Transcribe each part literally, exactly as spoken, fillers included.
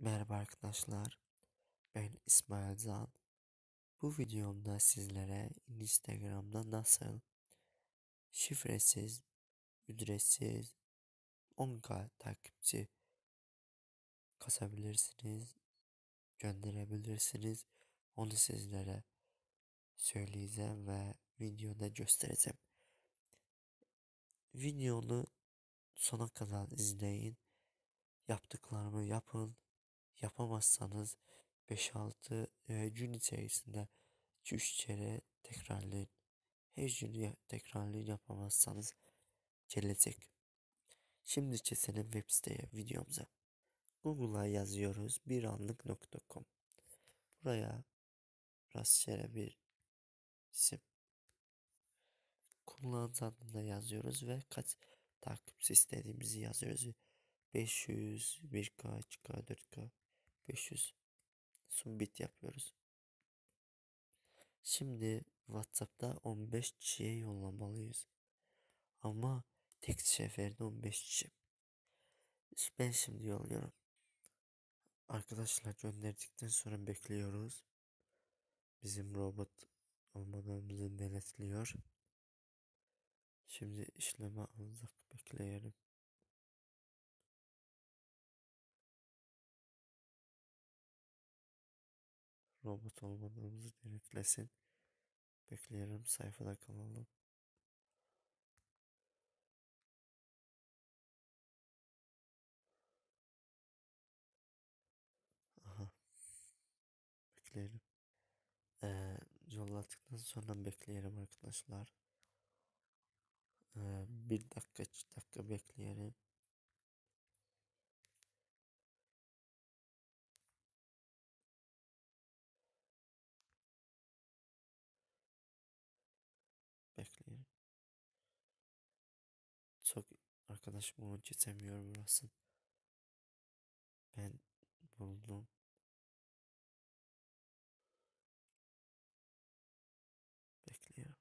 Merhaba arkadaşlar, ben İsmail Zan. Bu videomda sizlere Instagram'da nasıl şifresiz, ücretsiz on bin takipçi kasabilirsiniz, gönderebilirsiniz. Onu sizlere söyleyeceğim ve videoda göstereceğim. Videonu sona kadar izleyin. Yaptıklarımı yapın. Yapamazsanız beş altı e, gün içerisinde iki üç kere tekrarlayın. Her gün ya- tekrarlayın, yapamazsanız gelecek. Şimdi keselim web siteye, videomuza. Google'a yazıyoruz bir anlık nokta com. Buraya rastgele bir isim, kullanıcı adını da yazıyoruz ve kaç takipçi istediğimizi yazıyoruz. beş yüz, bir K, iki K, dört K, beş yüz. Submit yapıyoruz. Şimdi WhatsApp'ta on beş kişiye yollamalıyız. Ama tek seferde on beş kişi. Ben şimdi yolluyorum. Arkadaşlar gönderdikten sonra bekliyoruz. Bizim robot olmadığımızı denetliyor. Şimdi işleme alacak, bekleyelim. Robot olmadığımızı denetlesin. Bekleyelim, sayfada kalalım. Aha, bekleyelim. Ee, yolladıktan sonra bekleyelim arkadaşlar. Ee, bir dakika, iki dakika bekleyelim. Bekleyelim. Çok arkadaşım onu geçemiyor burası. Ben buldum. Bekliyorum.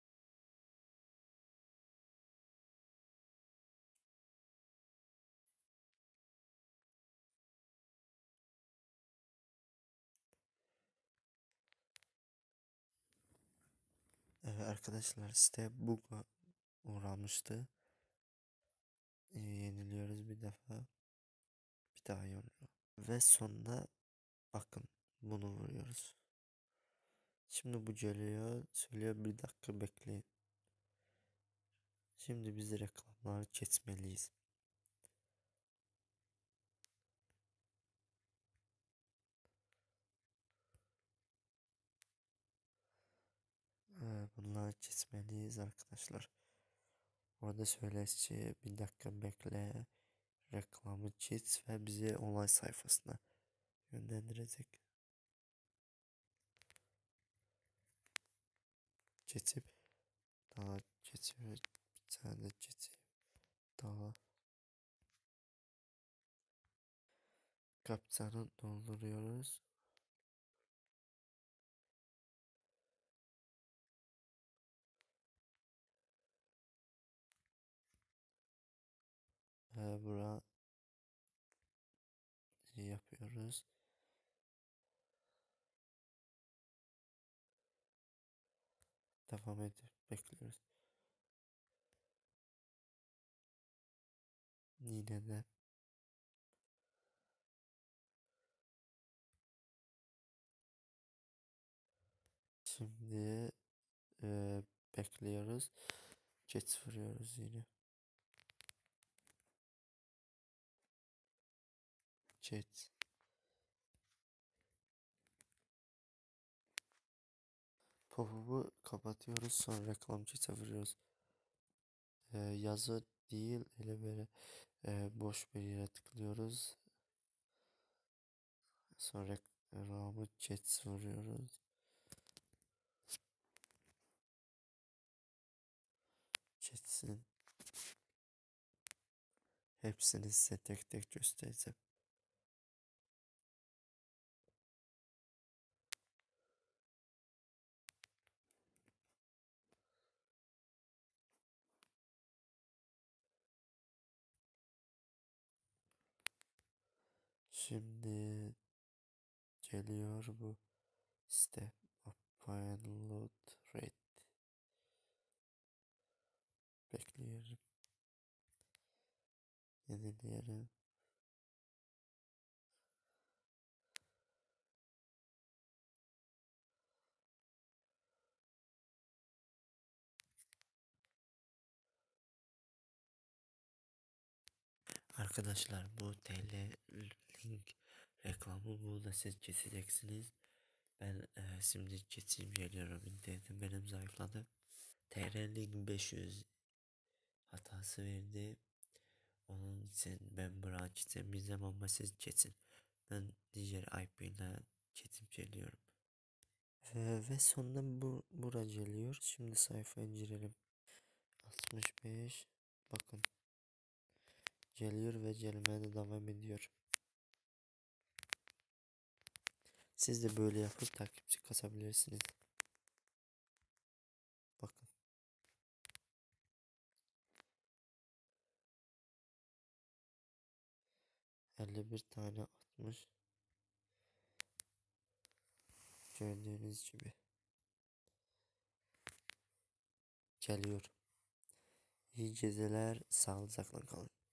Ee, arkadaşlar site bug'a uğramıştı. Ee, yeniliyoruz bir defa. Bir daha yolluyor. Ve sonunda bakın bunu vuruyoruz. Şimdi bu geliyor. Söylüyor bir dakika bekleyin. Şimdi biz reklamları kesmeliyiz. Ee, bunları kesmeliyiz arkadaşlar. Orada söyler ki bir dakika bekle. Reklamı kes ve bizi olay sayfasına yönlendirecek. Geçip daha geçip bir tane geçip daha kapsamı dolduruyoruz. Ee, bura yapıyoruz. Devam edip bekliyoruz. Yine de şimdi e, bekliyoruz. Geç vuruyoruz yine. Geç. Pop-up'u kapatıyoruz, sonra reklam geçe vuruyoruz. E, yazı değil, ele böyle e, boş bir yere tıklıyoruz. Sonra reklamı geç vuruyoruz. Geçsin. Hepsini size tek tek göstereceğim. Şimdi geliyor bu step upload rate. Bekliyorum. Yenileyelim. Arkadaşlar bu T L link reklamı burada siz keseceksiniz. Ben e, şimdi geçeyim geliyorum. İnternetim benim zayıfladı. T R link beş yüz hatası verdi. Onun için ben bırak istemeyeceğim ama siz geçin. Ben diğer I P ile geçip geliyorum. Ve, ve sonunda bu bura geliyor. Şimdi sayfaya girelim. altmış beş. Bakın. Geliyor ve gelmeye de devam ediyor. Siz de böyle yapıp takipçi kasabilirsiniz. Bakın. elli bir tane atmış. Gördüğünüz gibi. Geliyor. İyi geceler. Sağlıcakla kalın.